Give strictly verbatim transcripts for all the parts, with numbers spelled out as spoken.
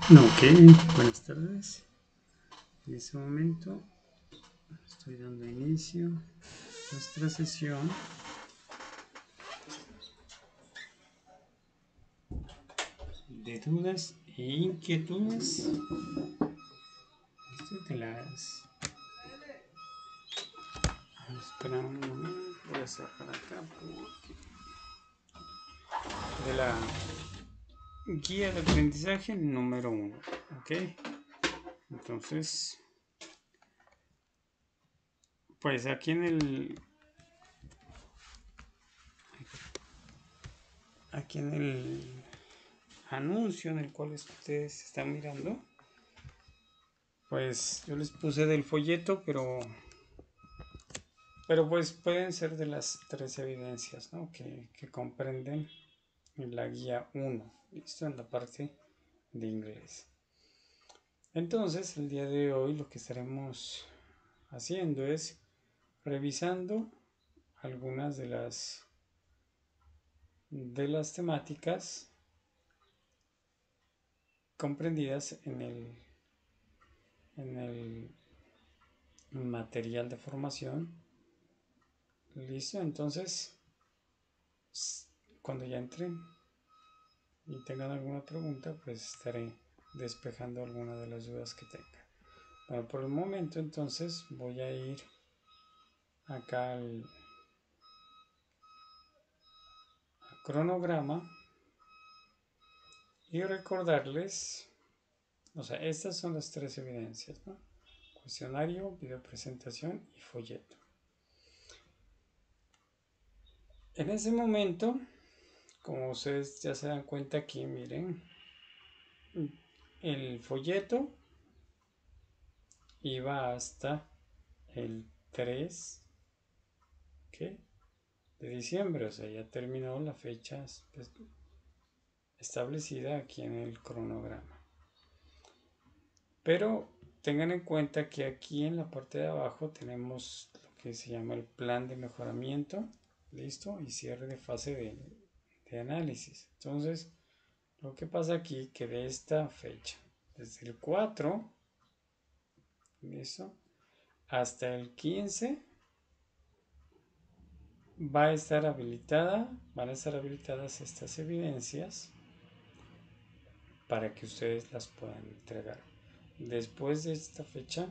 Ok, buenas tardes. En este momento estoy dando inicio a nuestra sesión de dudas e inquietudes. Esto te las... Espera un momento, voy a cerrar acá porque... De la guía de aprendizaje número uno. Ok, entonces... Pues aquí en el... Aquí en el anuncio en el cual ustedes están mirando, pues yo les puse del folleto, pero pero pues pueden ser de las tres evidencias, ¿no? que, que comprenden en la guía uno, listo, en la parte de inglés. Entonces el día de hoy lo que estaremos haciendo es revisando algunas de las de las temáticas comprendidas en el en el material de formación. Listo, entonces cuando ya entren y tengan alguna pregunta, pues estaré despejando alguna de las dudas que tengan. Bueno, por el momento entonces voy a ir acá al, al cronograma y recordarles, o sea, estas son las tres evidencias, ¿no? Cuestionario, video presentación y folleto. En ese momento, como ustedes ya se dan cuenta aquí, miren, el folleto iba hasta el tres, ¿qué? De diciembre, o sea, ya terminó la fecha establecida aquí en el cronograma. Pero tengan en cuenta que aquí en la parte de abajo tenemos lo que se llama el plan de mejoramiento, listo, y cierre de fase de, de análisis. Entonces, lo que pasa aquí que de esta fecha, desde el cuatro, listo, hasta el quince, va a estar habilitada, van a estar habilitadas estas evidencias para que ustedes las puedan entregar. Después de esta fecha,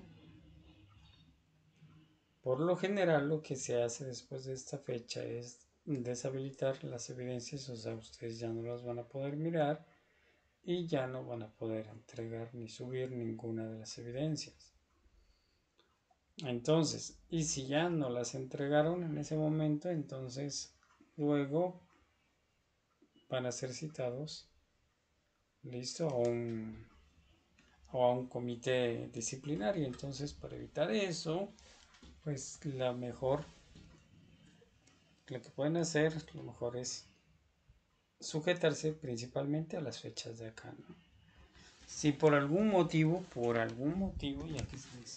por lo general lo que se hace después de esta fecha es deshabilitar las evidencias, o sea, ustedes ya no las van a poder mirar y ya no van a poder entregar ni subir ninguna de las evidencias. Entonces, y si ya no las entregaron en ese momento, entonces luego van a ser citados, listo, a un, o a un comité disciplinario. Entonces, para evitar eso, pues la mejor, lo que pueden hacer, lo mejor es sujetarse principalmente a las fechas de acá, ¿no? Si por algún motivo, por algún motivo, ya que se les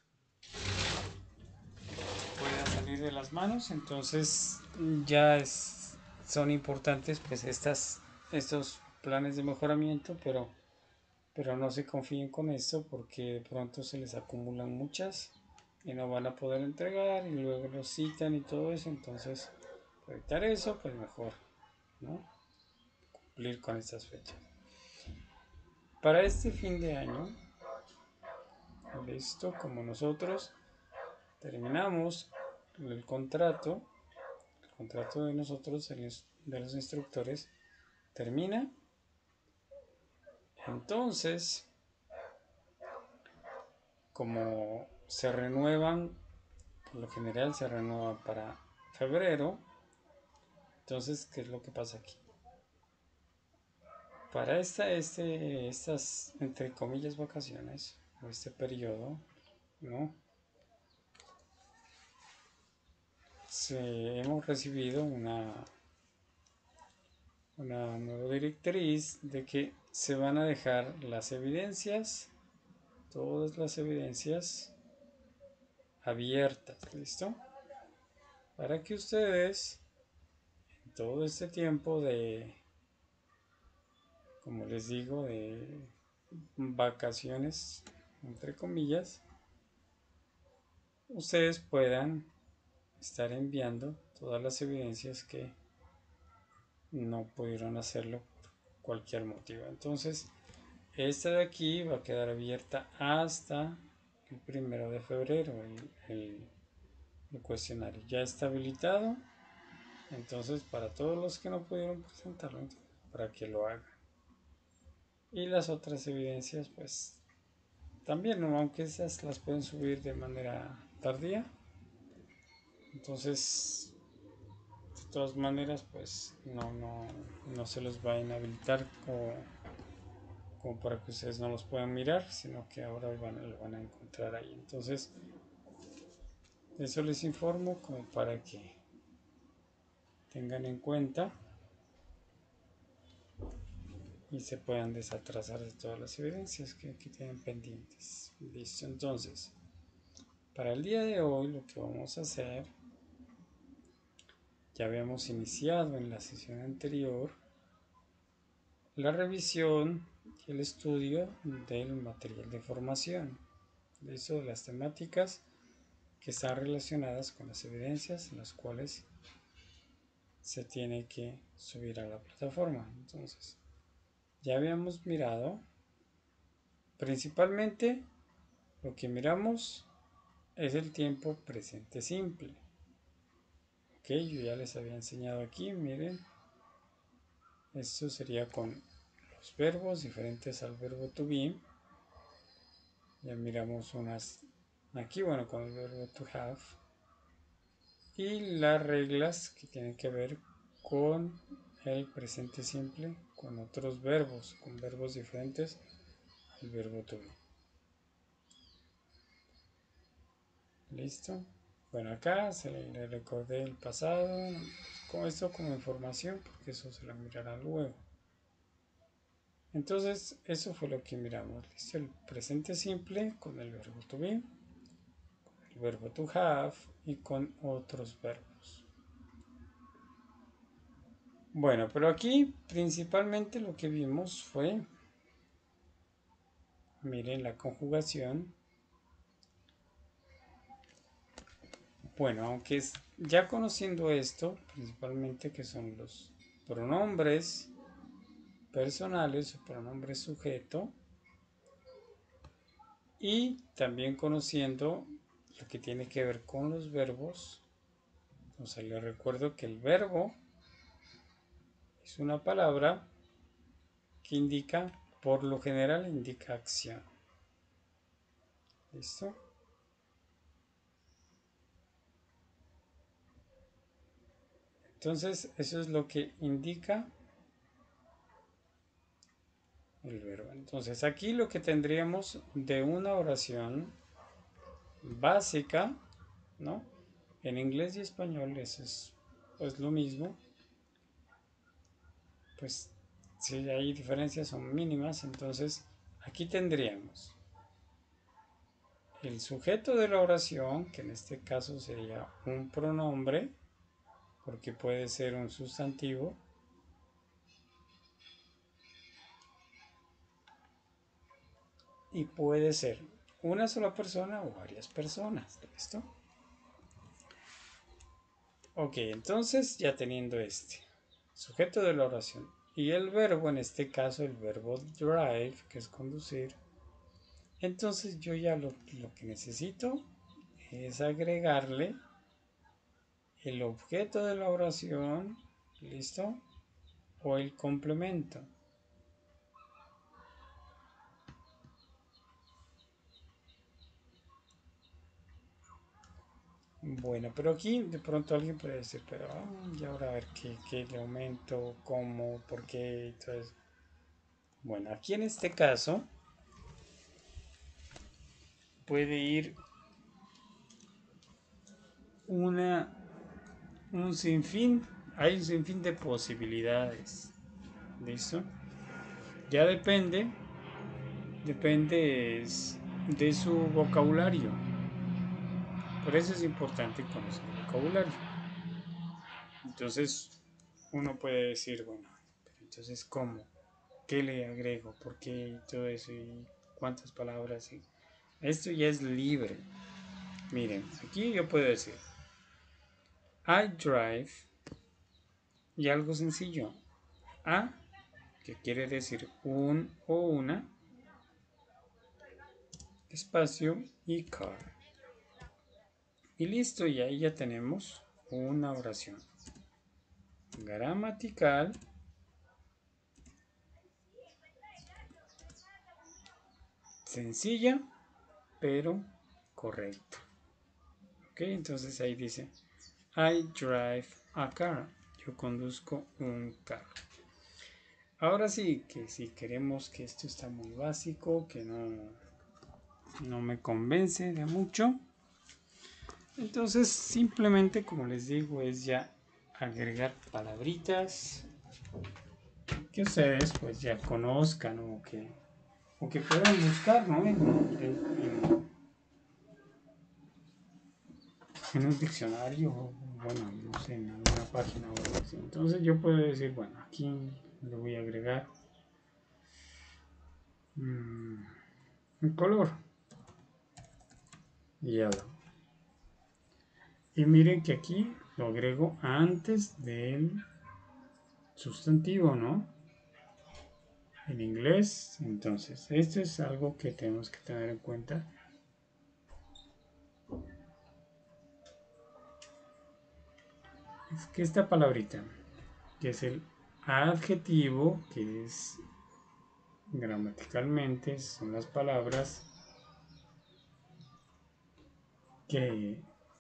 pueda salir de las manos, entonces ya es, son importantes pues estas, estos planes de mejoramiento, pero, pero no se confíen con esto porque de pronto se les acumulan muchas y no van a poder entregar y luego los citan y todo eso. Entonces, para evitar eso, pues mejor, ¿no? Cumplir con estas fechas. Para este fin de año, listo, como nosotros terminamos el contrato, el contrato de nosotros, de los instructores, termina. Entonces, como se renuevan, por lo general se renueva para febrero, entonces, ¿qué es lo que pasa aquí? Para esta, este, estas, entre comillas, vacaciones, o este periodo, ¿no? Se, hemos recibido una, una nueva directriz de que se van a dejar las evidencias, todas las evidencias abiertas, ¿listo? Para que ustedes, en todo este tiempo de, como les digo, de vacaciones, entre comillas, ustedes puedan estar enviando todas las evidencias que no pudieron hacerlo por cualquier motivo. Entonces, esta de aquí va a quedar abierta hasta el primero de febrero, el, el, el cuestionario ya está habilitado. Entonces, para todos los que no pudieron presentarlo, para que lo hagan. Y las otras evidencias, pues también, ¿no? Aunque esas las pueden subir de manera tardía. Entonces, de todas maneras, pues no, no, no se los va a inhabilitar como, como para que ustedes no los puedan mirar, sino que ahora van, lo van a encontrar ahí. Entonces, eso les informo como para que tengan en cuenta y se puedan desatrasar de todas las evidencias que, que tienen pendientes. Listo, entonces, para el día de hoy lo que vamos a hacer, ya habíamos iniciado en la sesión anterior la revisión y el estudio del material de formación, listo, de las temáticas que están relacionadas con las evidencias en las cuales se tiene que subir a la plataforma. Entonces, ya habíamos mirado principalmente lo que miramos es el tiempo presente simple. Ok, yo ya les había enseñado aquí, miren, esto sería con los verbos diferentes al verbo to be. Ya miramos unas aquí, bueno, con el verbo to have. Y las reglas que tienen que ver con el presente simple, con otros verbos, con verbos diferentes al verbo to be. ¿Listo? Bueno, acá se le recordé el pasado, con esto como información, porque eso se lo mirará luego. Entonces, eso fue lo que miramos. ¿Listo? El presente simple con el verbo to be, con el verbo to have y con otros verbos. Bueno, pero aquí principalmente lo que vimos fue, miren la conjugación. Bueno, aunque es, ya conociendo esto, principalmente que son los pronombres personales o pronombre sujeto, y también conociendo lo que tiene que ver con los verbos. O sea, les recuerdo que el verbo es una palabra que indica, por lo general indica acción. ¿Listo? Entonces, eso es lo que indica el verbo. Entonces, aquí lo que tendríamos de una oración básica, ¿no? En inglés y español eso es pues lo mismo. Pues si hay diferencias son mínimas, entonces aquí tendríamos el sujeto de la oración, que en este caso sería un pronombre, porque puede ser un sustantivo. Y puede ser una sola persona o varias personas. ¿Listo? Ok, entonces ya teniendo este sujeto de la oración y el verbo, en este caso el verbo drive, que es conducir, entonces yo ya lo, lo que necesito es agregarle el objeto de la oración, ¿listo? O el complemento. Bueno, pero aquí de pronto alguien puede decir, pero oh, y ahora a ver qué, qué le aumento, cómo, por qué, entonces. Bueno, aquí en este caso puede ir una, un sinfín, hay un sinfín de posibilidades. ¿Listo? Ya depende, depende de su vocabulario. Por eso es importante conocer el vocabulario. Entonces, uno puede decir, bueno, pero entonces, ¿cómo? ¿Qué qué le agrego, por qué y todo eso, y cuántas palabras. Y esto ya es libre. Miren, aquí yo puedo decir I drive y algo sencillo. A, que quiere decir un o una, espacio y car. Y listo, y ahí ya tenemos una oración gramatical, sencilla, pero correcta. Ok, entonces ahí dice I drive a car. Yo conduzco un carro. Ahora sí, que si queremos que esto está muy básico, que no, no me convence de mucho, entonces simplemente, como les digo, es ya agregar palabritas que ustedes pues ya conozcan o que, o que puedan buscar, ¿no? En, en, en un diccionario, bueno, no sé, en alguna página o algo así. Entonces yo puedo decir, bueno, aquí le voy a agregar mmm, un color yellow. Y miren que aquí lo agrego antes del sustantivo, ¿no? En inglés. Entonces, esto es algo que tenemos que tener en cuenta. Es que esta palabrita, que es el adjetivo, que es gramaticalmente, son las palabras que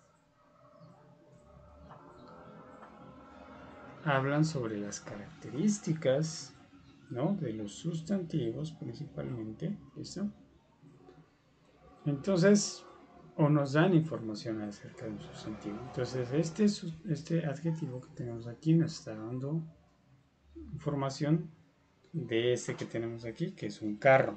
hablan sobre las características, ¿no? De los sustantivos principalmente, ¿listo? Entonces, o nos dan información acerca de un sustantivo. Entonces, este, este adjetivo que tenemos aquí nos está dando información de este que tenemos aquí, que es un carro.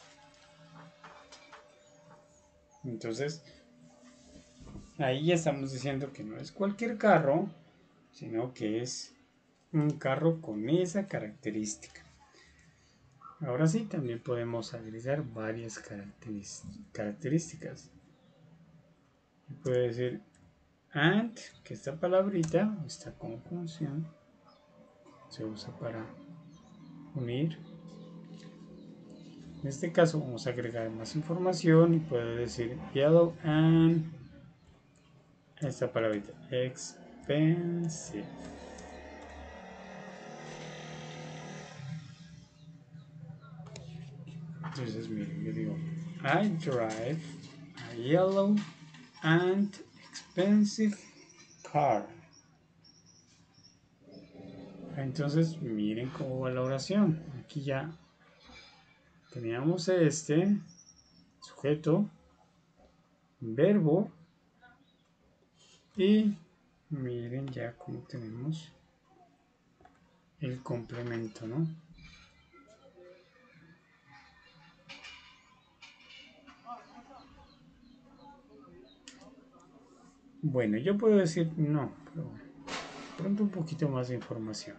Entonces, ahí ya estamos diciendo que no es cualquier carro, sino que es un carro con esa característica. Ahora sí, también podemos agregar varias características. Puede decir and, que esta palabrita, esta conjunción, se usa para unir. En este caso vamos a agregar más información y puedo decir yellow and esta palabrita expensive. Entonces miren, yo digo I drive a yellow and expensive car. Entonces miren cómo va la oración. Aquí ya teníamos este sujeto, verbo, y miren ya cómo tenemos el complemento, ¿no? Bueno, yo puedo decir no, pero pronto un poquito más de información.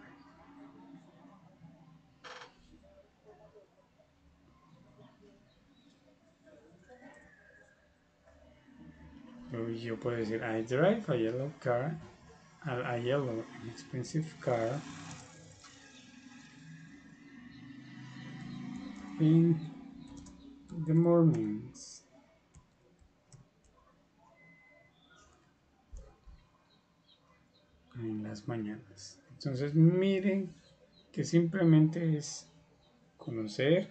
Yo puedo decir I drive a yellow car, a, a yellow and expensive car in the mornings. En las mañanas. Entonces miren que simplemente es conocer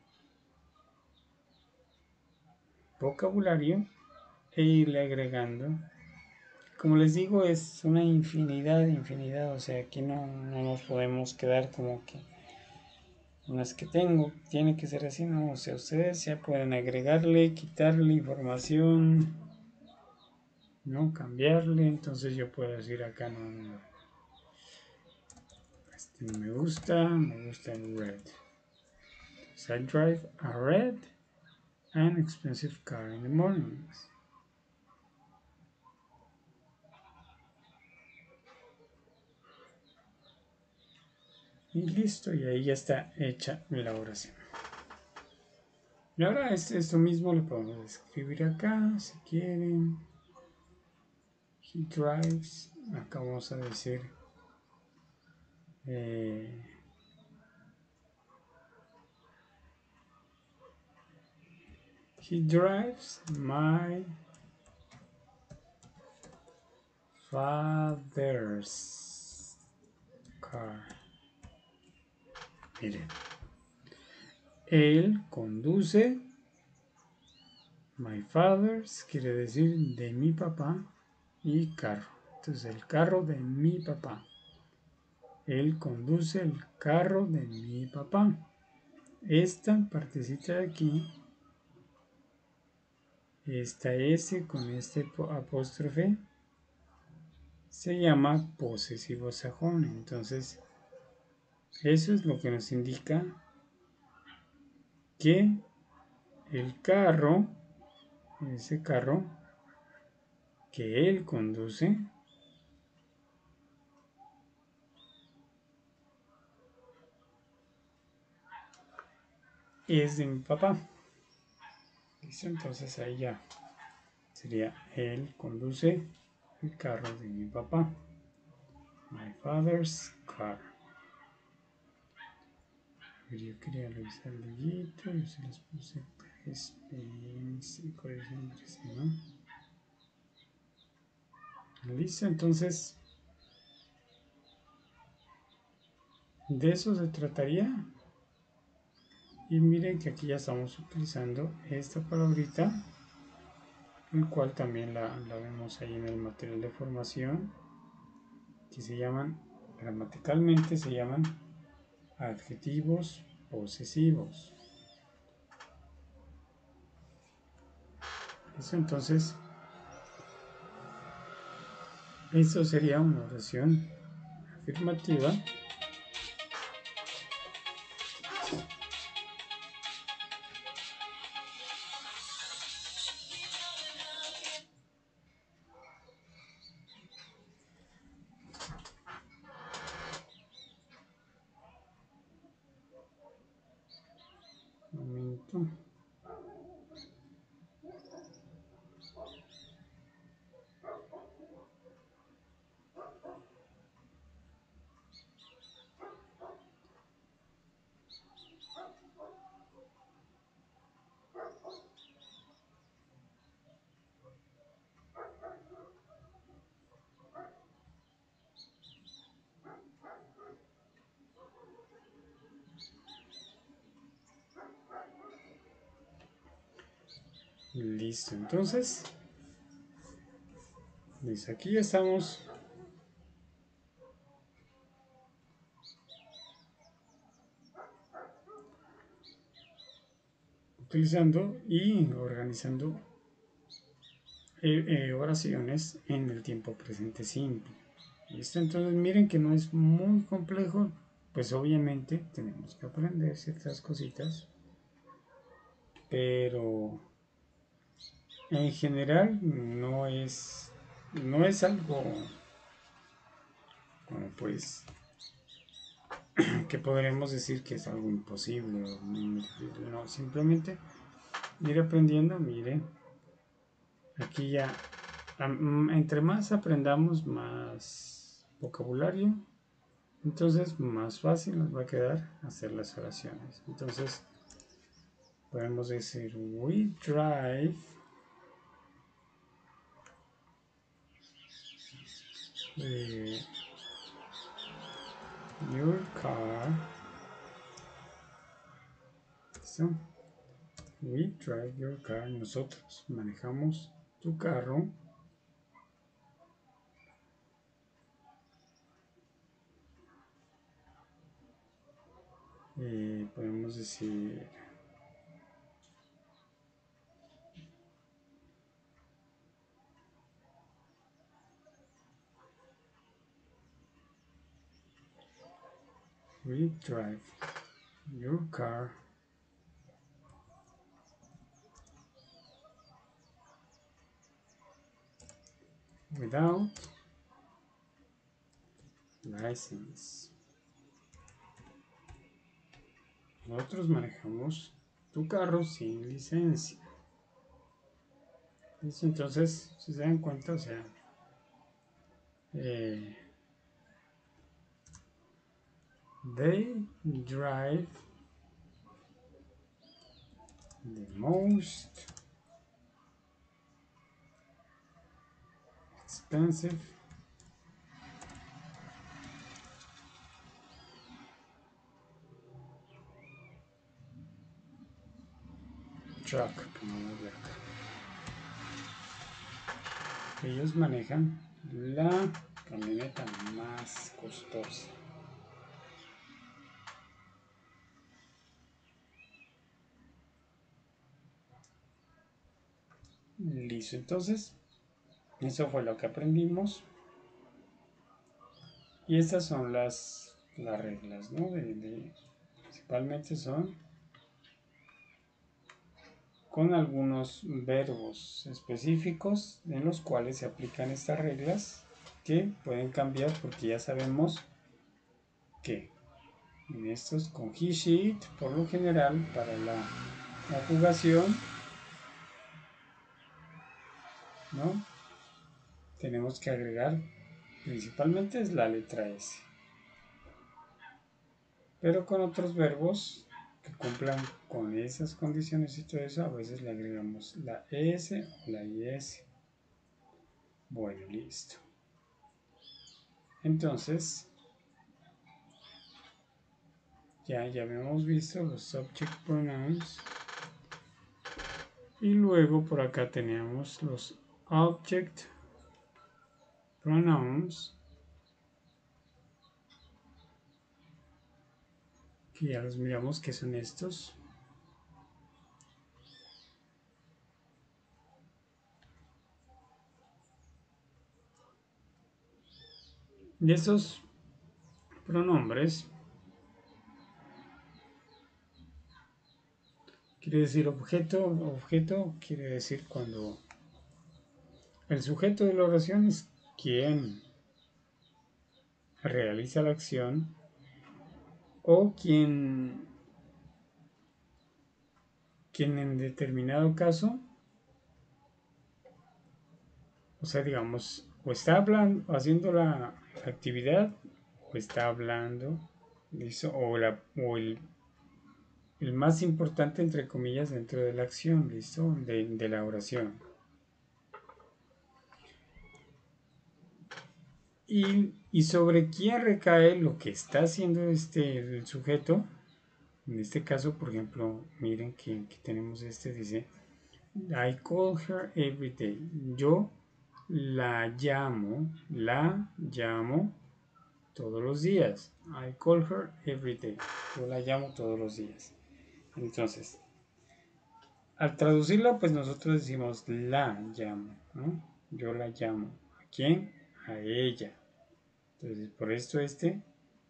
vocabulario e irle agregando. Como les digo, es una infinidad, infinidad, o sea, aquí no, no nos podemos quedar como que las que tengo, tiene que ser así, no, o sea, ustedes ya pueden agregarle, quitarle información, no cambiarle, entonces yo puedo decir acá no, no, este no me gusta, me gusta el red. So I drive a red and expensive car in the mornings. Y listo, y ahí ya está hecha la oración. Y ahora es esto mismo lo podemos escribir acá si quieren. He drives. Acá vamos a decir eh, he drives my father's car. Miren, él conduce. My father's quiere decir de mi papá y carro. Entonces el carro de mi papá. Él conduce el carro de mi papá. Esta partecita de aquí, esta S con este apóstrofe, se llama posesivo sajón. Entonces, eso es lo que nos indica que el carro, ese carro que él conduce, es de mi papá. ¿Listo? Entonces ahí ya sería él conduce el carro de mi papá. My father's car. Yo quería revisar el loguito, yo se los puse correcciones, ¿no? Listo, entonces de eso se trataría. Y miren que aquí ya estamos utilizando esta palabrita, el cual también la, la vemos ahí en el material de formación, que se llaman, gramaticalmente se llaman adjetivos posesivos. Eso entonces, esto sería una oración afirmativa. Un momento. Listo, entonces, desde aquí ya estamos utilizando y organizando eh, eh, oraciones en el tiempo presente simple. Listo, entonces miren que no es muy complejo, pues obviamente tenemos que aprender ciertas cositas, pero en general no es no es algo como pues que podremos decir que es algo imposible o muy difícil. No, simplemente ir aprendiendo. Miren, aquí ya entre más aprendamos, más vocabulario, entonces más fácil nos va a quedar hacer las oraciones. Entonces podemos decir we drive eh, your car. ¿Listo? We drive your car. Nosotros manejamos tu carro. Eh, podemos decir we drive your car without license. nosotros manejamos tu carro sin licencia. ¿Listo? Entonces, si se dan cuenta, o sea, eh, they drive the most expensive truck. Vamos a ver acá. Ellos manejan la camioneta más costosa. Listo, entonces eso fue lo que aprendimos y estas son las, las reglas, ¿no? De, de, principalmente son con algunos verbos específicos en los cuales se aplican estas reglas que pueden cambiar porque ya sabemos que en estos con he, she, it, por lo general para la conjugación, ¿no? Tenemos que agregar principalmente es la letra S, pero con otros verbos que cumplan con esas condiciones y todo eso a veces le agregamos la S o la I S. Bueno, listo. Entonces ya, ya habíamos visto los subject pronouns y luego por acá teníamos los object pronouns que ya los miramos que son estos. Y estos pronombres quiere decir objeto. Objeto quiere decir cuando el sujeto de la oración es quien realiza la acción o quien, quien en determinado caso, o sea, digamos, o está hablando, haciendo la actividad, o está hablando, ¿listo? O, la, o el, el más importante, entre comillas, dentro de la acción, ¿listo? De, de la oración. Y, y sobre quién recae lo que está haciendo este, el sujeto. En este caso, por ejemplo, miren que, que tenemos este, dice, I call her every day. Yo la llamo, la llamo todos los días. I call her every day. Yo la llamo todos los días. Entonces, al traducirla, pues nosotros decimos la llamo, ¿no? Yo la llamo. ¿A quién? A ella. Entonces, por esto este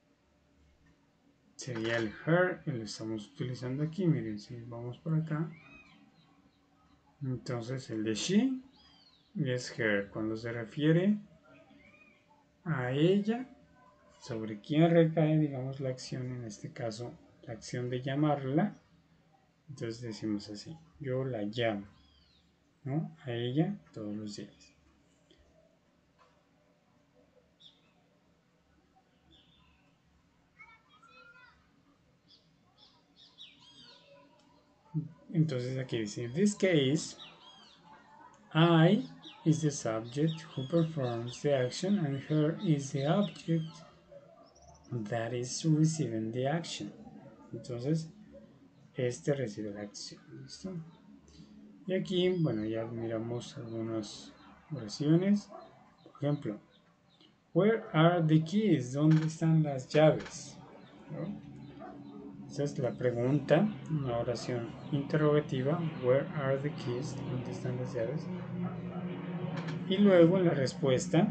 sería el her, y lo estamos utilizando aquí. Miren, si vamos por acá. Entonces, el de she es her. Cuando se refiere a ella, sobre quién recae, digamos, la acción, en este caso, la acción de llamarla. Entonces decimos así, yo la llamo, ¿no? A ella todos los días. Entonces aquí dice, in this case, I is the subject who performs the action and her is the object that is receiving the action. Entonces, este recibe la acción, ¿listo? Y aquí, bueno, ya miramos algunas oraciones. Por ejemplo, where are the keys? ¿Dónde están las llaves? ¿No? Esa es la pregunta, una oración interrogativa. Where are the keys? ¿Dónde están las llaves? Y luego en la respuesta,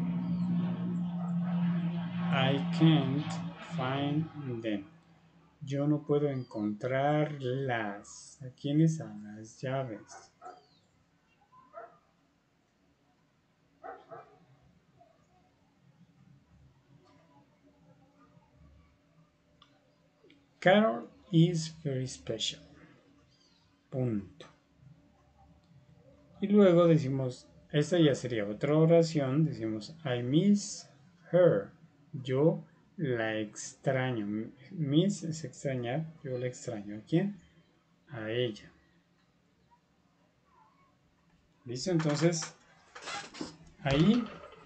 I can't find them. Yo no puedo encontrarlas. ¿A quiénes? A las llaves. Carol is very special. Punto. Y luego decimos, esta ya sería otra oración, decimos I miss her. Yo la extraño. Miss es extrañar, yo la extraño. ¿A quién? A ella. ¿Listo? Entonces, ahí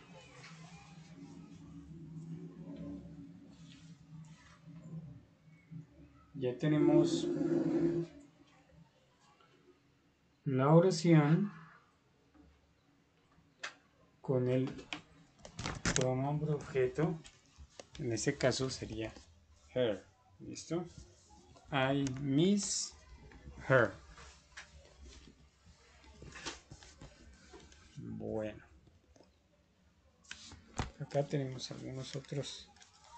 ya tenemos la oración con el pronombre objeto. En este caso sería her. ¿Listo? I miss her. Bueno. Acá tenemos algunos otros.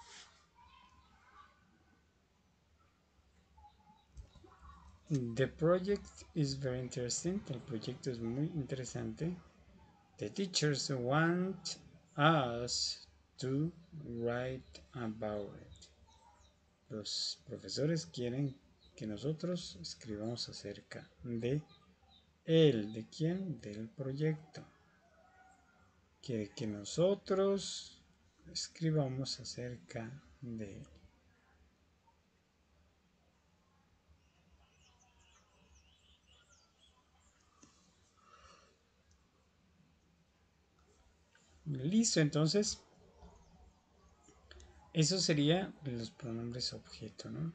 The project is very interesting. El proyecto es muy interesante. The teachers want us to write about it. Los profesores quieren que nosotros escribamos acerca de él. ¿De quién? Del proyecto. Quiere que nosotros escribamos acerca de él. Listo, entonces eso sería los pronombres objeto, ¿no?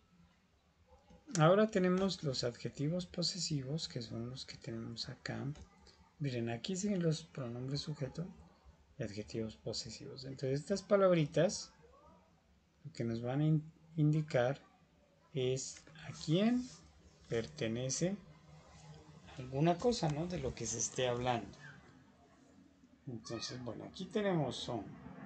Ahora tenemos los adjetivos posesivos, que son los que tenemos acá. Miren, aquí siguen los pronombres sujeto y adjetivos posesivos. Entonces estas palabritas lo que nos van a in indicar es a quién pertenece alguna cosa, ¿no? De lo que se esté hablando. Entonces, bueno, aquí tenemos son.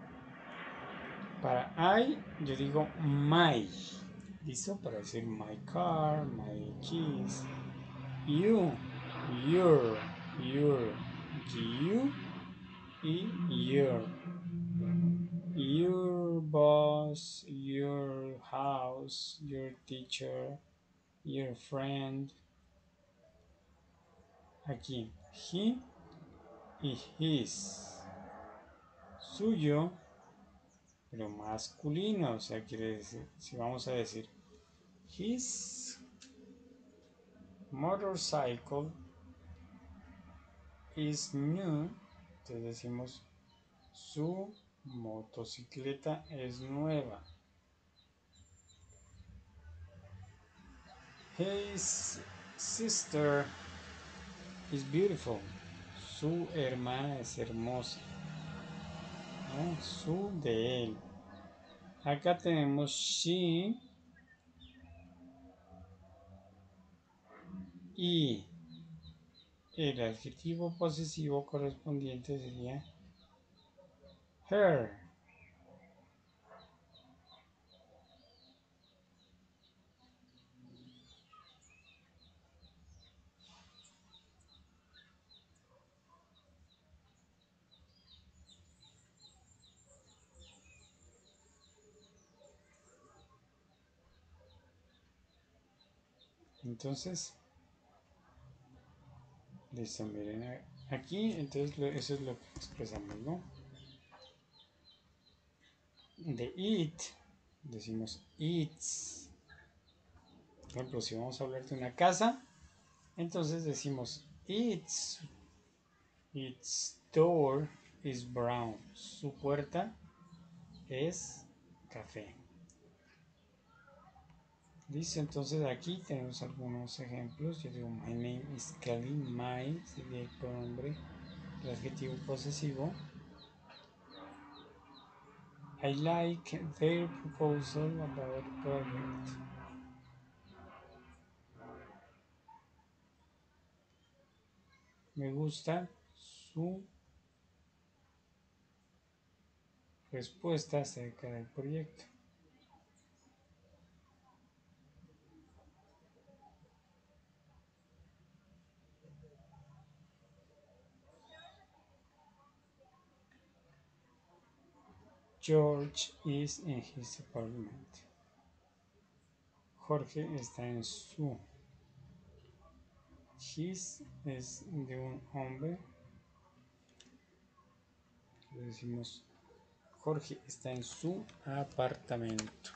Para I, yo digo my. ¿Listo? Para decir my car, my keys. You, your, your, you y your. Your boss, your house, your teacher, your friend. Aquí, he y his. Suyo, pero masculino, o sea, quiere decir, si vamos a decir his motorcycle is new, entonces decimos su motocicleta es nueva. His sister is beautiful. Su hermana es hermosa. ¿No? Su de él. Acá tenemos she y el adjetivo posesivo correspondiente sería her. Entonces, listo, miren aquí, entonces eso es lo que expresamos, ¿no? De it, decimos its. Por ejemplo, si vamos a hablar de una casa, entonces decimos its, its door is brown. Su puerta es café. Listo, entonces aquí tenemos algunos ejemplos. Yo digo, my name is Kelly. My sería el pronombre, el adjetivo posesivo. I like their proposal about the project. Me gusta su respuesta acerca del proyecto. George is in his apartment. Jorge está en su. His es de un hombre. Le decimos Jorge está en su apartamento.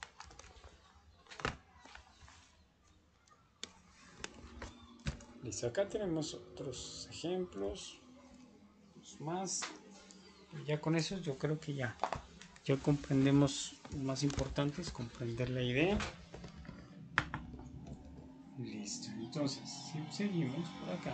Listo, acá tenemos otros ejemplos más. Y ya con eso yo creo que ya, ya comprendemos. Lo más importante es comprender la idea. Listo, entonces si seguimos por acá.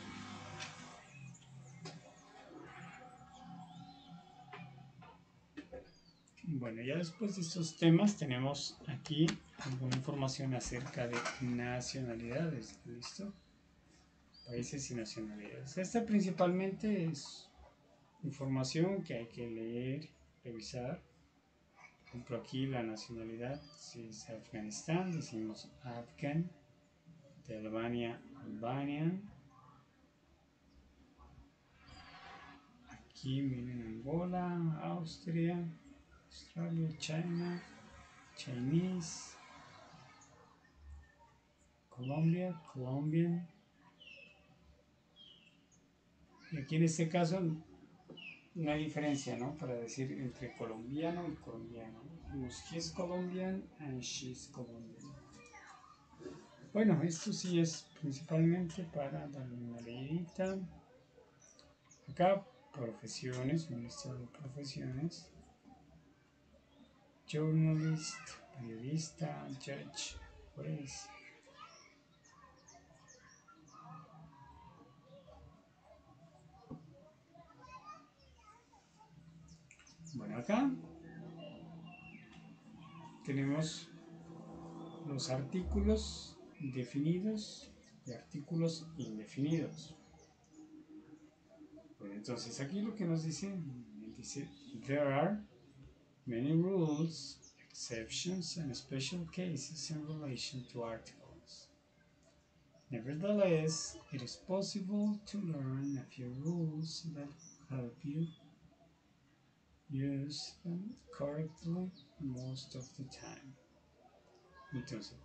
Bueno, ya después de estos temas tenemos aquí alguna información acerca de nacionalidades. ¿Listo? Países y nacionalidades. Esta principalmente es información que hay que leer, revisar. Por ejemplo, aquí la nacionalidad, si es Afganistán, decimos Afgan. De Albania, Albanian. Aquí miren Angola, Austria, Australia, China, Chinese, Colombia, Colombian. Y aquí en este caso no hay diferencia, ¿no? Para decir entre colombiano y colombiano. Decimos he's Colombian and she's Colombian. Bueno, esto sí es principalmente para darle una leidita. Acá, profesiones, un listado de profesiones. Journalist, periodista, judge, juez. Bueno, acá tenemos los artículos definidos y artículos indefinidos. Bueno, entonces aquí lo que nos dice, dice, there are many rules, exceptions, and special cases in relation to articles. Nevertheless, it is possible to learn a few rules that help you use them correctly most of the time. Entonces,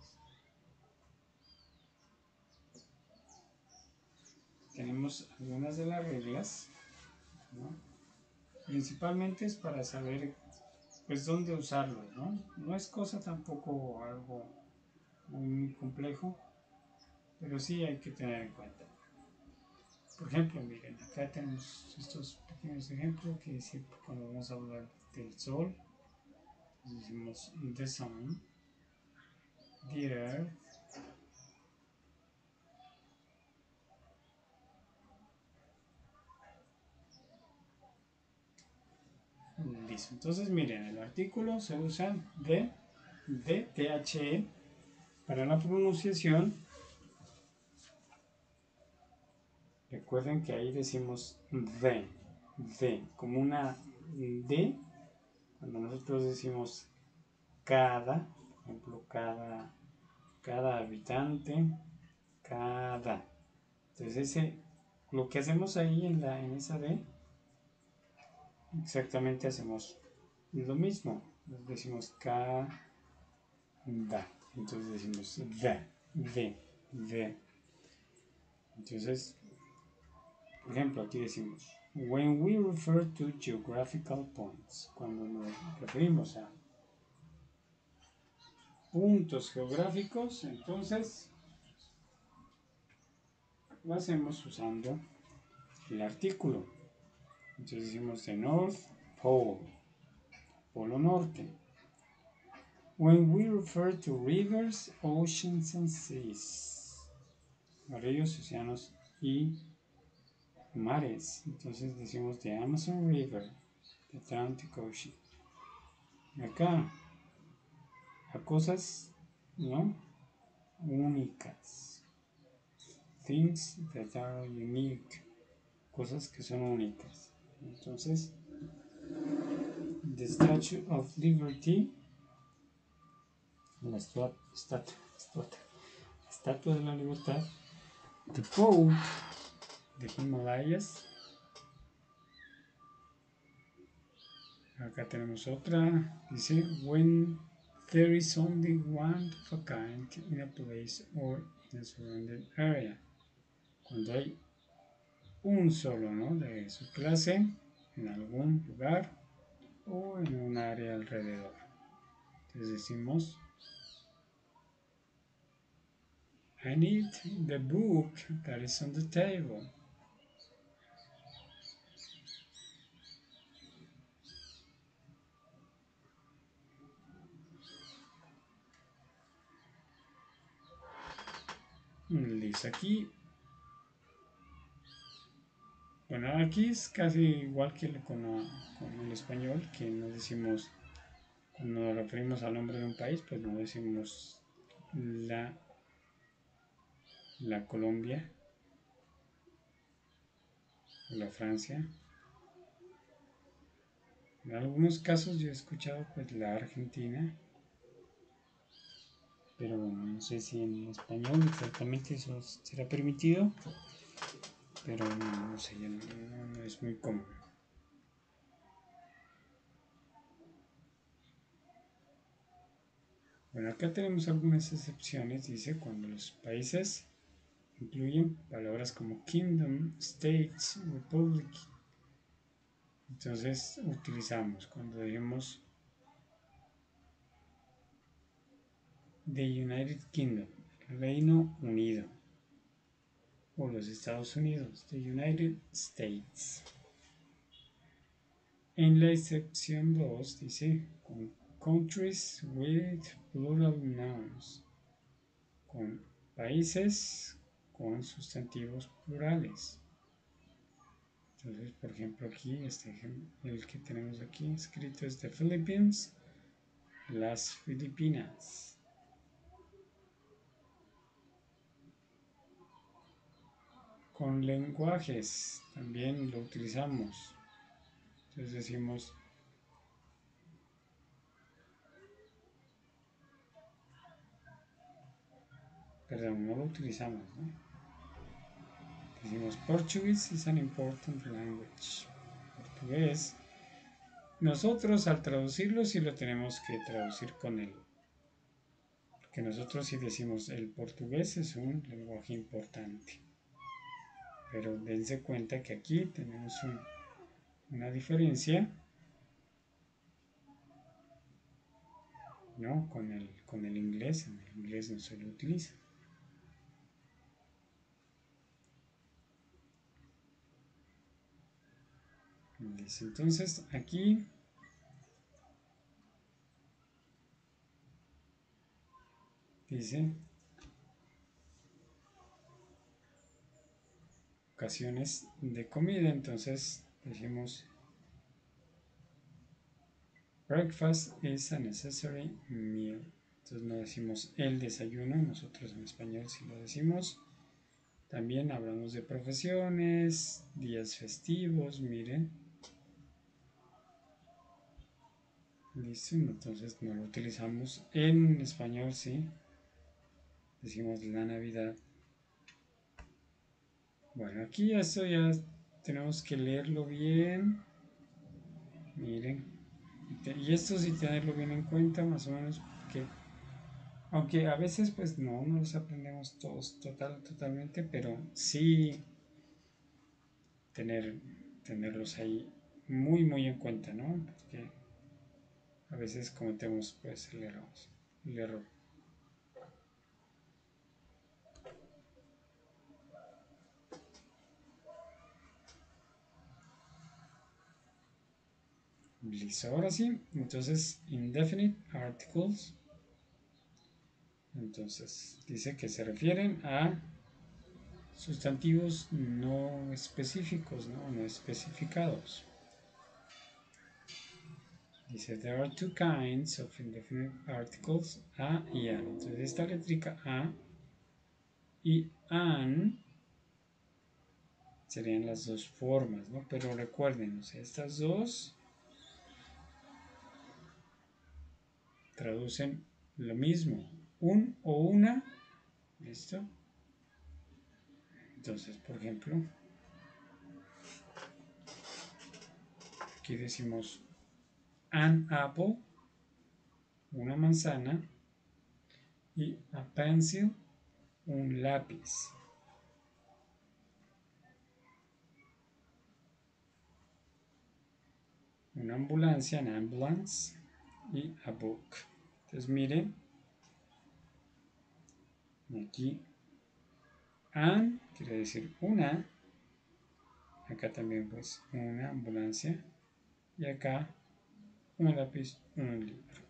tenemos algunas de las reglas, ¿no? Principalmente es para saber pues dónde usarlo, ¿no? No es cosa tampoco algo muy complejo, pero sí hay que tener en cuenta. Por ejemplo, miren, acá tenemos estos pequeños ejemplos que dice cuando vamos a hablar del sol, decimos the sun, the earth, listo. Entonces miren, el artículo se usa de, de, the, para la pronunciación. Recuerden que ahí decimos de, de, como una de, cuando nosotros decimos cada, por ejemplo, cada, cada habitante, cada. Entonces ese, lo que hacemos ahí en, la, en esa de, exactamente hacemos lo mismo. Decimos cada, entonces decimos de, de, de. Entonces, por ejemplo, aquí decimos when we refer to geographical points, cuando nos referimos a puntos geográficos, entonces lo hacemos usando el artículo. Entonces decimos the North Pole, Polo Norte. When we refer to rivers, oceans and seas, ríos, océanos y mares, entonces decimos the Amazon River, the Atlantic Ocean. Acá, a cosas, ¿no? Únicas. Things that are unique. Cosas que son únicas. Entonces, the Statue of Liberty, la estatua, estatua, estatua, estatua de la libertad, the Pope de Himalayas. Acá tenemos otra, dice when there is only one of a kind in a place or in a surrounding area. Cuando hay un solo, ¿no?, de su clase en algún lugar o en un área alrededor. Entonces decimos I need the book that is on the table. Listo, aquí. Bueno, aquí es casi igual que con, con el español, que no decimos, cuando nos referimos al nombre de un país, pues no decimos la, la Colombia o la Francia. En algunos casos yo he escuchado pues la Argentina, pero no sé si en español exactamente eso será permitido, pero no, no sé, no, no, no es muy común. Bueno, acá tenemos algunas excepciones, dice, cuando los países incluyen palabras como kingdom, states, republic. Entonces utilizamos cuando decimos the United Kingdom, Reino Unido, o los Estados Unidos, the United States. En la excepción dos dice con countries with plural nouns, con países con sustantivos plurales. Entonces, por ejemplo, aquí, este ejemplo, el que tenemos aquí escrito es the Philippines, las Filipinas. Con lenguajes también lo utilizamos. Entonces decimos perdón, no lo utilizamos, ¿no? Decimos Portuguese is an important language. Portugués. Nosotros al traducirlo sí lo tenemos que traducir con el, porque nosotros sí decimos el portugués es un lenguaje importante. Pero dense cuenta que aquí tenemos un, una diferencia, ¿no? Con el, con el inglés. En el inglés no se lo utiliza. Entonces aquí dice ocasiones de comida, entonces decimos breakfast is a necessary meal. Entonces no decimos el desayuno, nosotros en español sí lo decimos. También hablamos de profesiones, días festivos, miren. Listo, entonces no lo utilizamos en español, sí. Decimos la Navidad. Bueno, aquí esto ya tenemos que leerlo bien. Miren. Y esto sí tenerlo bien en cuenta, más o menos, porque aunque a veces pues no, no los aprendemos todos total, totalmente, pero sí tener, tenerlos ahí muy, muy en cuenta, ¿no? Porque a veces cometemos pues el error. El error. Listo, ahora sí. Entonces, indefinite articles. Entonces, dice que se refieren a sustantivos no específicos, no, no especificados. Dice, there are two kinds of indefinite articles, a y an. Entonces, esta letrica a y an serían las dos formas, ¿no? Pero recuerden, o sea, estas dos traducen lo mismo, un o una, ¿listo? Entonces, por ejemplo, aquí decimos an apple, una manzana, y a pencil, un lápiz. Una ambulancia, an ambulance, y a book. Entonces miren, aquí an quiere decir una, acá también pues una ambulancia, y acá un lápiz, un libro.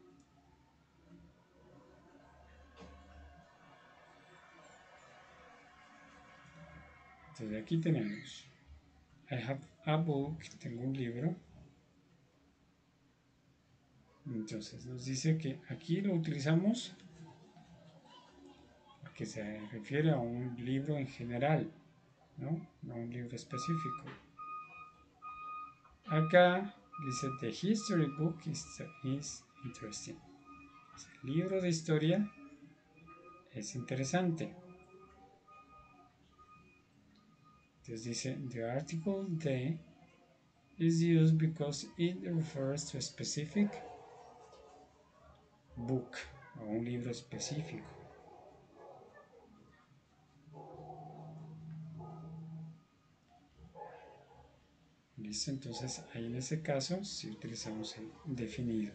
Entonces aquí tenemos I have a book, tengo un libro. Entonces nos dice que aquí lo utilizamos porque se refiere a un libro en general, ¿no? No a un libro específico. Acá dice the history book is, is interesting. El libro de historia es interesante. Entonces dice the article the is used because it refers to a specific book, a un libro específico. Listo, entonces ahí en ese caso si utilizamos el definido.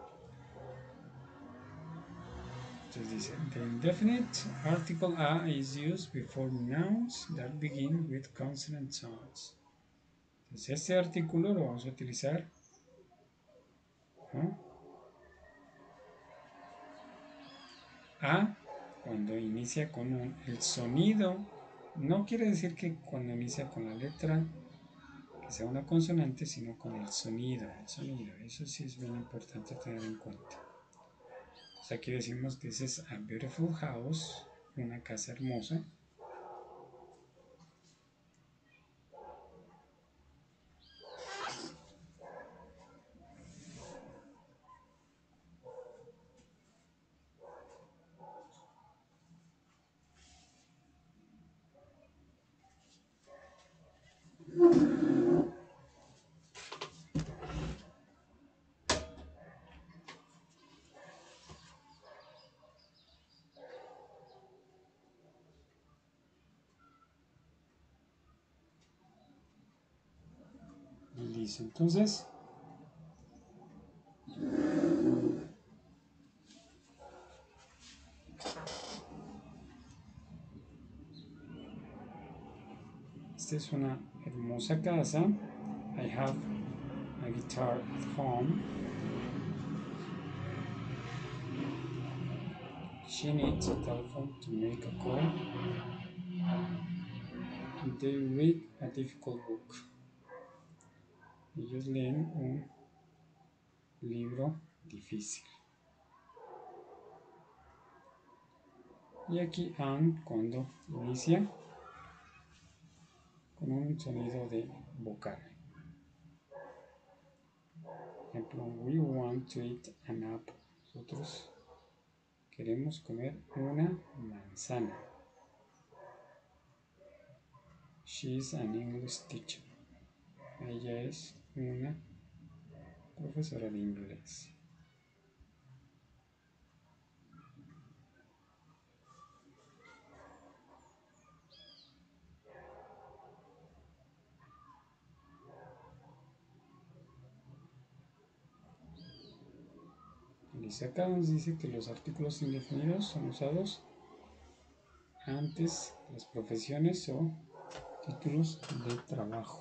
Entonces dice, the indefinite article a is used before nouns that begin with consonant sounds. Entonces este artículo lo vamos a utilizar, ¿no? A cuando inicia con un, el sonido, no quiere decir que cuando inicia con la letra que sea una consonante, sino con el sonido, el sonido. Eso sí es bien importante tener en cuenta. Entonces aquí decimos this is a beautiful house, una casa hermosa. Listo, entonces esta es una hermosa casa. I have a guitar at home. She needs a telephone to make a call. They read a difficult book. Ellos leen un libro difícil. Y aquí an cuando inicia con un sonido de vocal. Por ejemplo, we want to eat an apple. Nosotros queremos comer una manzana. She is an English teacher. Ella es una profesora de inglés. Listo, acá nos dice que los artículos indefinidos son usados antes de las profesiones o títulos de trabajo.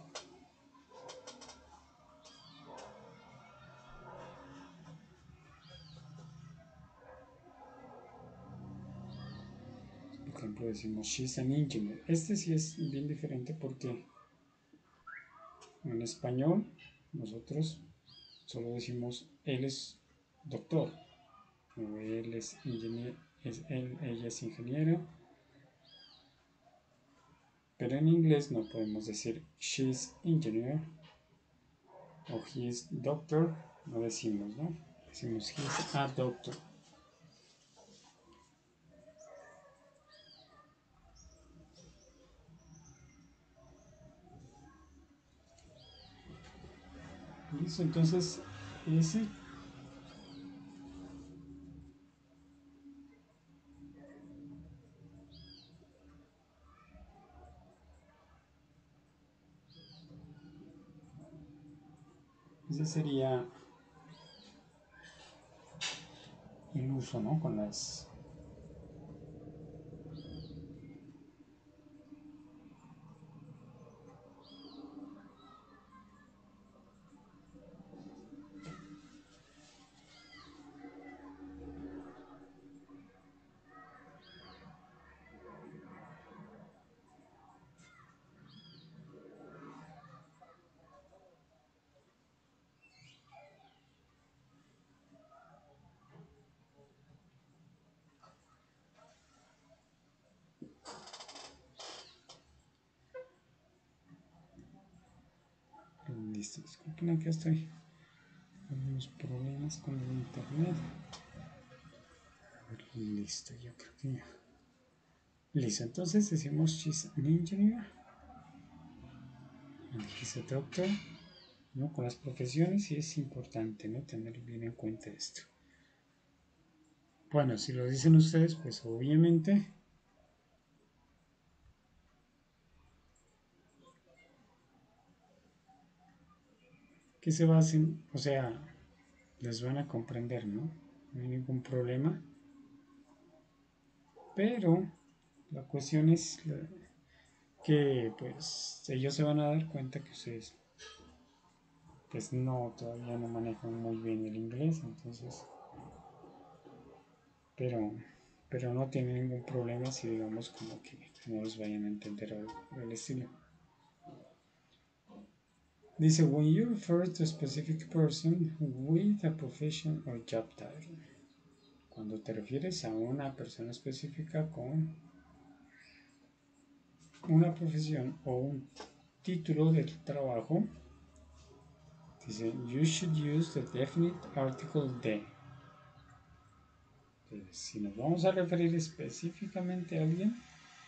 Por ejemplo, decimos she's an engineer. Este sí es bien diferente porque en español nosotros solo decimos él es doctor, o él es ingeniero, es él, ella es ingeniera. Pero en inglés no podemos decir she's engineer o he's doctor, no decimos, ¿no? Decimos he's a doctor. Listo, entonces ese Ese sería el uso, ¿no? Con las... Listo, disculpen, acá estoy con unos problemas con el internet. Listo, yo creo que ya. Listo, entonces decimos she's an engineer and he's a doctor, ¿no? Con las profesiones, y es importante, ¿no? Tener bien en cuenta esto. Bueno, si lo dicen ustedes, pues obviamente que se basen, o sea, les van a comprender, ¿no? No hay ningún problema. Pero la cuestión es que pues ellos se van a dar cuenta que ustedes pues no, todavía no manejan muy bien el inglés, entonces, pero, pero no tienen ningún problema si digamos como que no los vayan a entender el estilo. Dice, when you refer to a specific person with a profession or job title. Cuando te refieres a una persona específica con una profesión o un título de trabajo, dice, you should use the definite article de. Entonces, si nos vamos a referir específicamente a alguien,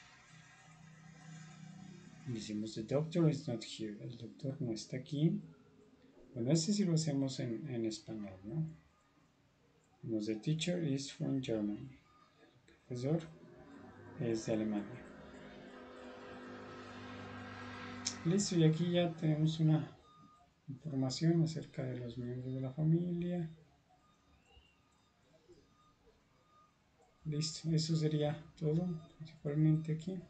decimos, the doctor is not here. El doctor no está aquí. Bueno, este sí lo hacemos en, en español, ¿no? The teacher is from Germany. El profesor es de Alemania. Listo, y aquí ya tenemos una información acerca de los miembros de la familia. Listo, eso sería todo, principalmente aquí.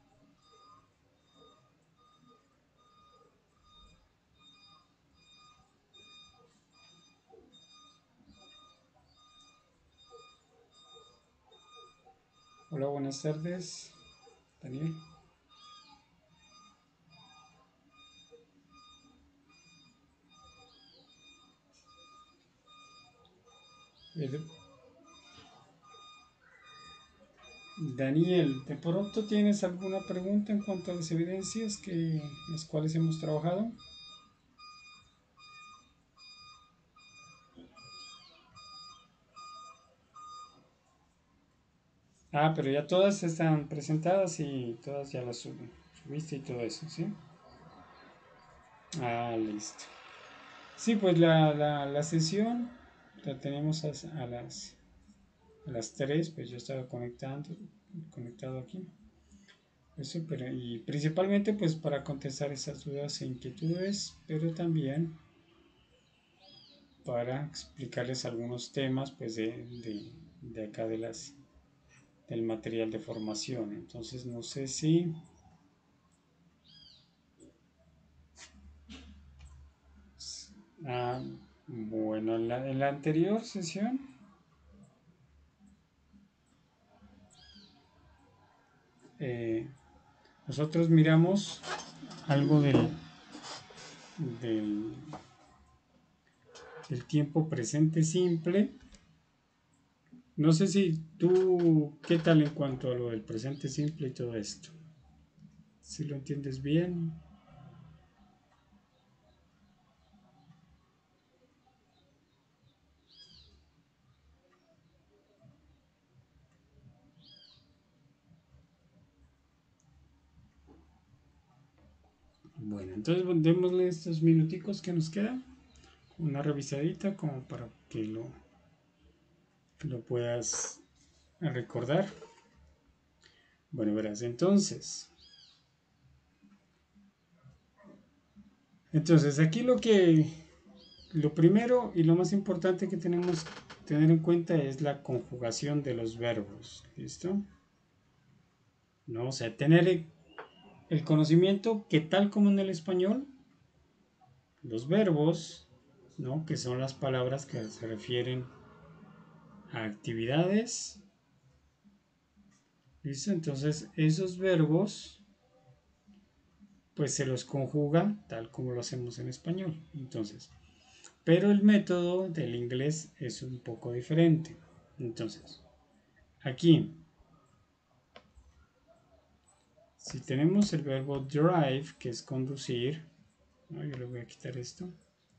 Hola, buenas tardes, Daniel. Daniel, ¿de pronto tienes alguna pregunta en cuanto a las evidencias que las cuales hemos trabajado? Ah, pero ya todas están presentadas y todas ya las subiste y todo eso, ¿sí? Ah, listo. Sí, pues la, la, la sesión la tenemos a, a las a las tres, pues yo estaba conectando, conectado aquí. Eso, pero, y principalmente pues para contestar esas dudas e inquietudes, pero también para explicarles algunos temas pues de, de, de acá de las del material de formación. Entonces no sé si ah, bueno, en la, en la anterior sesión eh, nosotros miramos algo del, del, del tiempo presente simple. No sé si tú, ¿qué tal en cuanto a lo del presente simple y todo esto? Si lo entiendes bien. Bueno, entonces démosle estos minuticos que nos quedan, una revisadita como para que lo, lo puedas recordar. Bueno, verás, entonces. Entonces, aquí lo que lo primero y lo más importante que tenemos que tener en cuenta es la conjugación de los verbos. ¿Listo? ¿No? O sea, tener el conocimiento que tal como en el español, los verbos, ¿no? Que son las palabras que se refieren a actividades. ¿Listo? Entonces, esos verbos, pues se los conjuga tal como lo hacemos en español. Entonces, pero el método del inglés es un poco diferente. Entonces, aquí, si tenemos el verbo drive, que es conducir, ¿no? Yo le voy a quitar esto.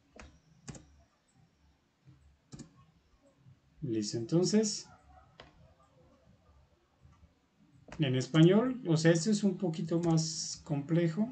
Listo, entonces, en español, o sea, esto es un poquito más complejo.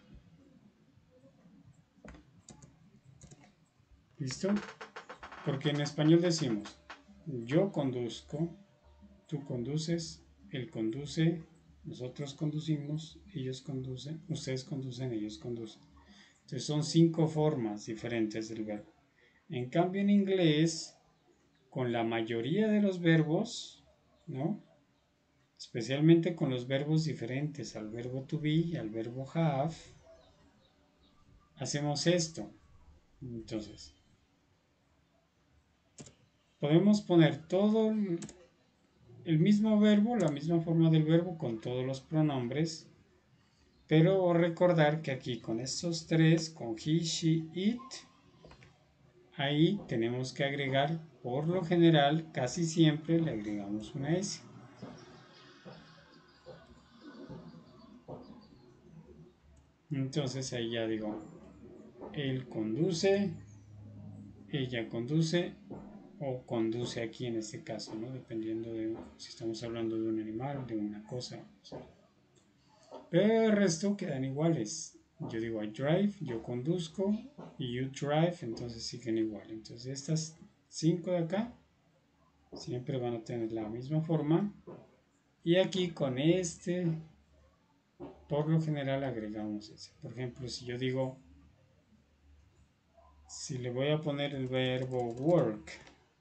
¿Listo? Porque en español decimos, yo conduzco, tú conduces, él conduce, nosotros conducimos, ellos conducen, ustedes conducen, ellos conducen. Entonces son cinco formas diferentes del verbo. En cambio en inglés, con la mayoría de los verbos, ¿no? Especialmente con los verbos diferentes al verbo to be y al verbo have, hacemos esto. Entonces, podemos poner todo el mismo verbo, la misma forma del verbo con todos los pronombres, pero recordar que aquí con estos tres, con he, she, it, ahí tenemos que agregar, por lo general, casi siempre le agregamos una S. Entonces ahí ya digo, él conduce, ella conduce, o conduce aquí en este caso, ¿no? Dependiendo de si estamos hablando de un animal, de una cosa. O sea. Pero el resto quedan iguales. Yo digo I drive, yo conduzco, y you drive, entonces siguen igual. Entonces estas cinco de acá siempre van a tener la misma forma. Y aquí con este, por lo general agregamos ese. Por ejemplo, si yo digo, si le voy a poner el verbo work,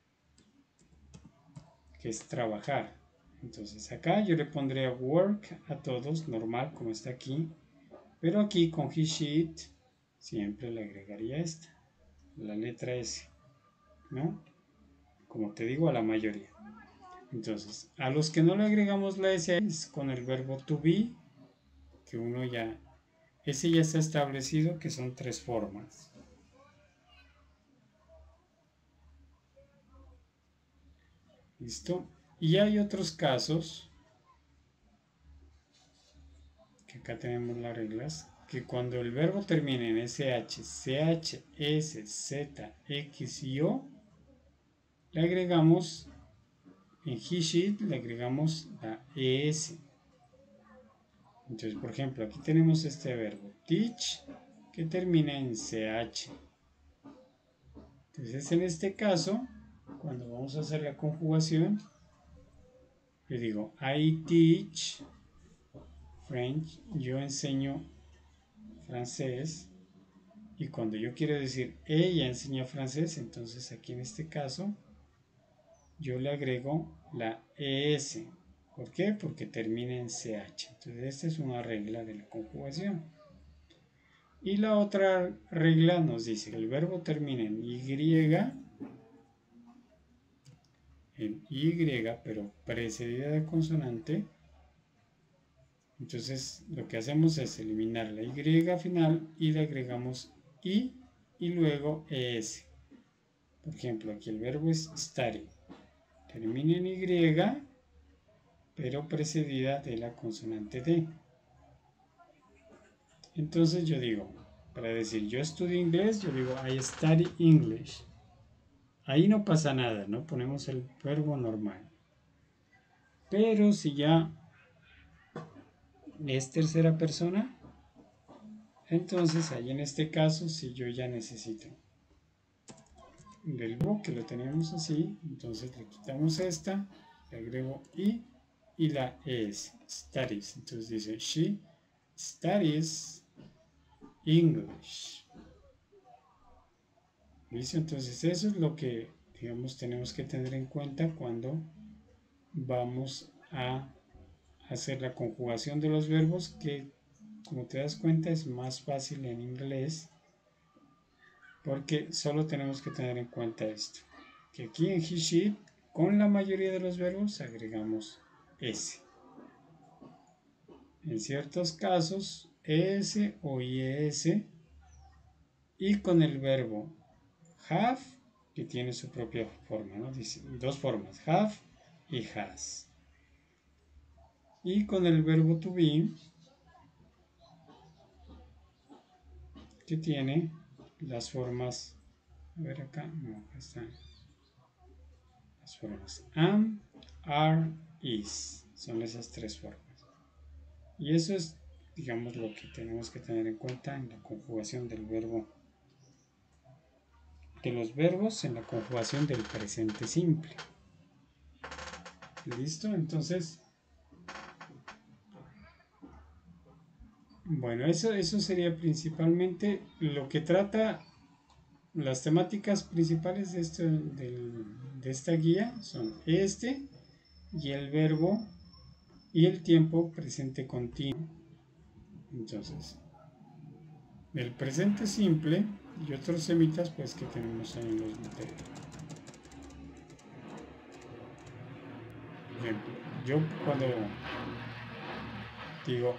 que es trabajar. Entonces acá yo le pondría work a todos, normal como está aquí. Pero aquí con he, she, it, siempre le agregaría esta, la letra S, ¿no? Como te digo, a la mayoría. Entonces, a los que no le agregamos la S es con el verbo to be, que uno ya, ese ya está establecido, que son tres formas. ¿Listo? Y hay otros casos, que acá tenemos las reglas, que cuando el verbo termine en sh, ch, s, z, x y o, le agregamos, en he, she, le agregamos la es. Entonces, por ejemplo, aquí tenemos este verbo teach, que termina en ch. Entonces, en este caso, cuando vamos a hacer la conjugación, le digo I teach French, yo enseño francés, y cuando yo quiero decir ella enseña francés, entonces aquí en este caso yo le agrego la es. ¿Por qué? Porque termina en ch. Entonces esta es una regla de la conjugación. Y la otra regla nos dice que el verbo termina en y, en y, pero precedida de consonante. Entonces lo que hacemos es eliminar la y final y le agregamos i y luego es. Por ejemplo, aquí el verbo es study. Termina en y, pero precedida de la consonante d. Entonces yo digo, para decir yo estudio inglés, yo digo I study English. Ahí no pasa nada, ¿no? Ponemos el verbo normal. Pero si ya es tercera persona, entonces ahí en este caso, si yo ya necesito el verbo, que lo tenemos así, entonces le quitamos esta, le agrego i y la es, studies. Entonces dice, she studies English. ¿Listo? Entonces eso es lo que, digamos, tenemos que tener en cuenta cuando vamos a hacer la conjugación de los verbos, que como te das cuenta es más fácil en inglés porque solo tenemos que tener en cuenta esto, que aquí en he, she, con la mayoría de los verbos agregamos s. En ciertos casos es o is, y con el verbo have, que tiene su propia forma, ¿no? Dice, dos formas, have y has. Y con el verbo to be, que tiene las formas, a ver acá, no, acá están las formas am, are, is, son esas tres formas. Y eso es, digamos, lo que tenemos que tener en cuenta en la conjugación del verbo, de los verbos en la conjugación del presente simple. ¿Listo? Entonces, bueno, eso, eso sería principalmente lo que trata. Las temáticas principales de, esto, del, de esta guía son este y el verbo y el tiempo presente continuo. Entonces, el presente simple y otros semitas pues que tenemos ahí en los materiales. Por ejemplo, yo cuando digo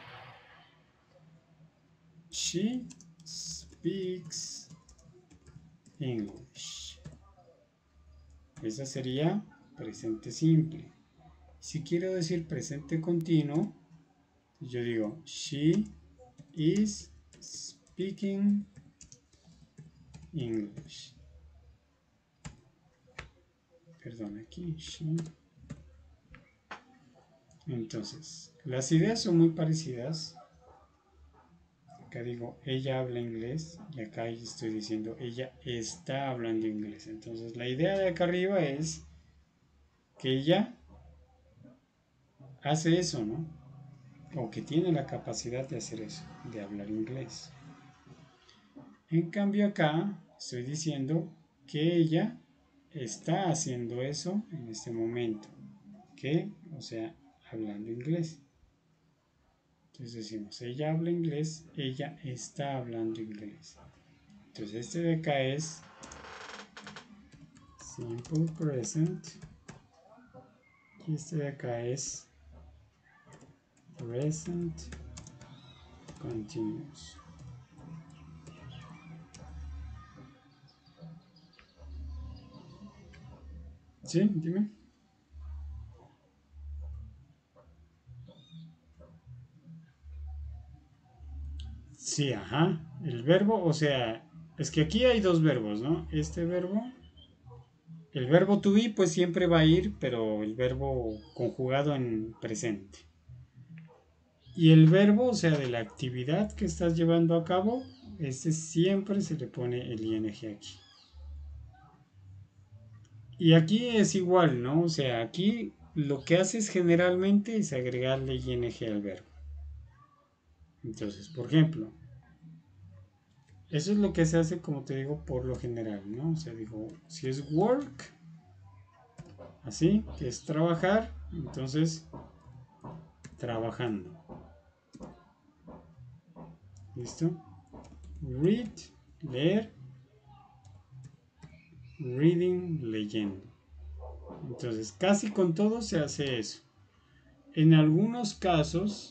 she speaks English, esa sería presente simple. Si quiero decir presente continuo, yo digo she is speaking English. Perdón, aquí she. Entonces, las ideas son muy parecidas. Acá digo ella habla inglés y acá estoy diciendo ella está hablando inglés. Entonces, la idea de acá arriba es que ella hace eso, ¿no? O que tiene la capacidad de hacer eso, de hablar inglés. En cambio acá estoy diciendo que ella está haciendo eso en este momento, que, o sea, hablando inglés. Entonces decimos, ella habla inglés, ella está hablando inglés. Entonces este de acá es simple present y este de acá es present continuous. ¿Sí? Dime. Sí, ajá. El verbo, o sea, es que aquí hay dos verbos, ¿no? Este verbo, el verbo to be, pues siempre va a ir, pero el verbo conjugado en presente. Y el verbo, o sea, de la actividad que estás llevando a cabo, este siempre se le pone el ing aquí. Y aquí es igual, ¿no? O sea, aquí lo que haces generalmente es agregarle ing al verbo. Entonces, por ejemplo, eso es lo que se hace, como te digo, por lo general, ¿no? O sea, digo, si es work, así, que es trabajar, entonces, trabajando. ¿Listo? Read, leer, reading, leyendo. Entonces, casi con todo se hace eso. En algunos casos,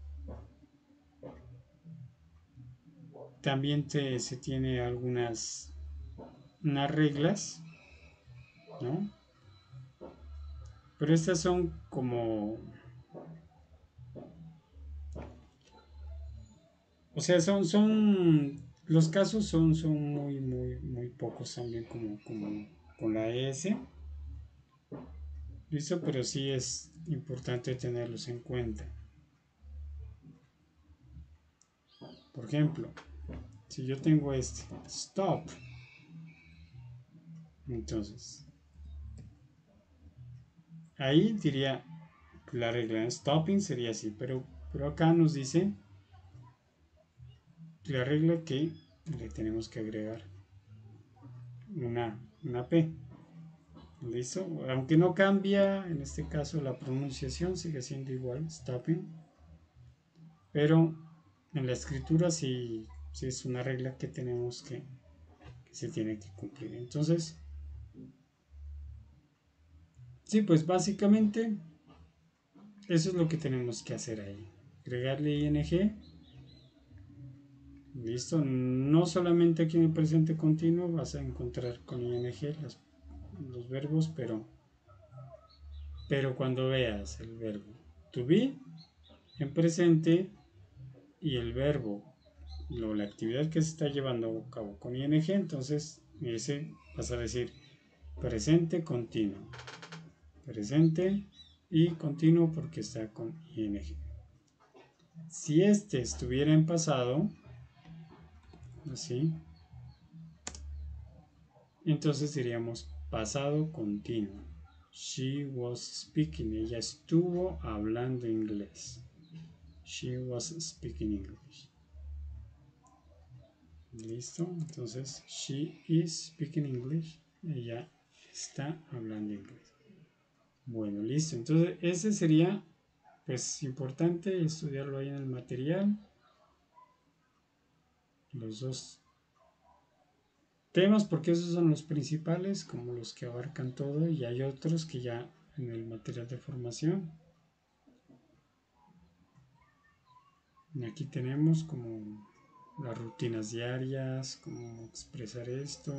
también te, se tiene algunas unas reglas, ¿no? Pero estas son como, o sea, son, son, los casos son, son muy, muy, muy pocos también como, como con la S. ¿Listo? Pero sí es importante tenerlos en cuenta. Por ejemplo, si yo tengo este, stop, entonces, ahí diría la regla de stopping sería así, pero, pero acá nos dice la regla que le tenemos que agregar una, una P. Listo, aunque no cambia en este caso la pronunciación, sigue siendo igual, stopping, pero en la escritura sí, sí es una regla que tenemos que, que se tiene que cumplir. Entonces, sí, pues básicamente eso es lo que tenemos que hacer ahí. Agregarle ing. Listo. No solamente aquí en el presente continuo vas a encontrar con ing las, los verbos, pero, pero cuando veas el verbo to be en presente y el verbo, lo, la actividad que se está llevando a cabo con ing, entonces ese vas a decir presente continuo. Presente y continuo porque está con ing. Si este estuviera en pasado, así, entonces diríamos pasado continuo. She was speaking. Ella estuvo hablando inglés. She was speaking English. Listo. Entonces, she is speaking English. Ella está hablando inglés. Bueno, listo. Entonces, ese sería, pues, importante estudiarlo ahí en el material. Los dos temas, porque esos son los principales, como los que abarcan todo, y hay otros que ya en el material de formación. Y aquí tenemos como las rutinas diarias, cómo expresar esto.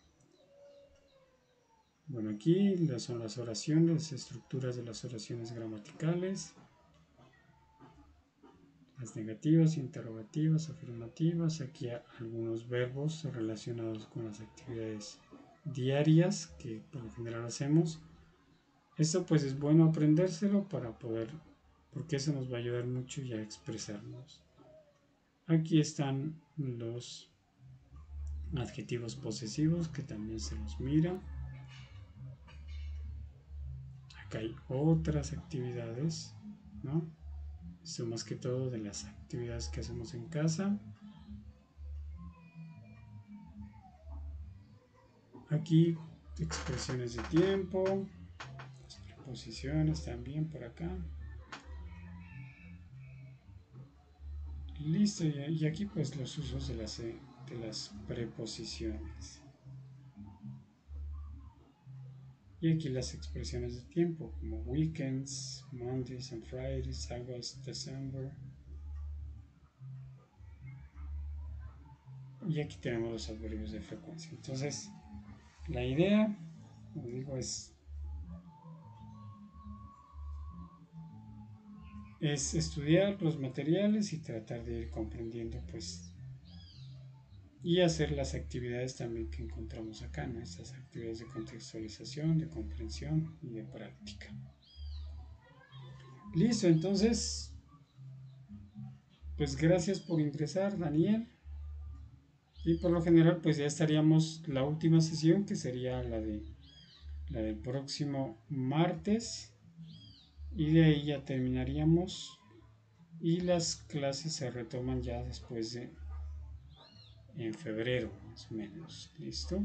Bueno, aquí son las oraciones, las estructuras de las oraciones gramaticales, las negativas, interrogativas, afirmativas. Aquí algunos verbos relacionados con las actividades diarias que por lo general hacemos. Esto pues es bueno aprendérselo para poder, porque eso nos va a ayudar mucho ya a expresarnos. Aquí están los adjetivos posesivos que también se los mira. Acá hay otras actividades, ¿no? Esto más que todo de las actividades que hacemos en casa. Aquí expresiones de tiempo, las preposiciones también por acá. Listo, y aquí pues los usos de las, de las preposiciones. Y aquí las expresiones de tiempo, como weekends, Mondays and Fridays, August, December. Y aquí tenemos los adverbios de frecuencia. Entonces, la idea, como digo, es, es estudiar los materiales y tratar de ir comprendiendo, pues, y hacer las actividades también que encontramos acá, ¿no? Estas actividades de contextualización, de comprensión y de práctica. Listo, entonces, pues gracias por ingresar, Daniel. Y por lo general, pues ya estaríamos la última sesión, que sería la de la del próximo martes. Y de ahí ya terminaríamos. Y las clases se retoman ya después de en febrero, más o menos. ¿Listo?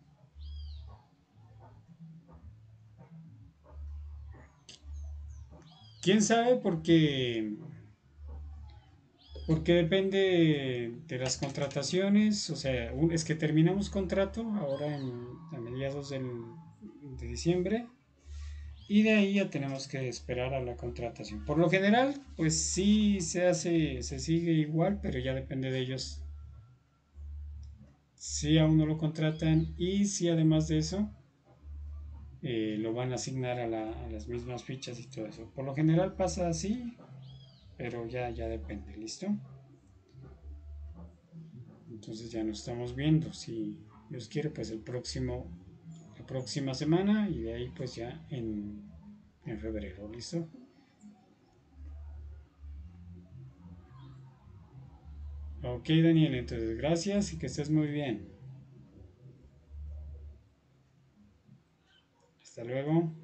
¿Quién sabe? Porque Porque depende de las contrataciones, o sea, un, es que terminamos contrato ahora en, a mediados del, de diciembre y de ahí ya tenemos que esperar a la contratación. Por lo general, pues sí se hace, se sigue igual, pero ya depende de ellos si a uno lo contratan y si además de eso eh, lo van a asignar a, la, a las mismas fichas y todo eso. Por lo general pasa así, pero ya, ya depende, ¿listo? Entonces ya nos estamos viendo, si Dios quiere, pues el próximo, la próxima semana y de ahí pues ya en, en febrero, ¿listo? Ok, Daniel, entonces gracias y que estés muy bien. Hasta luego.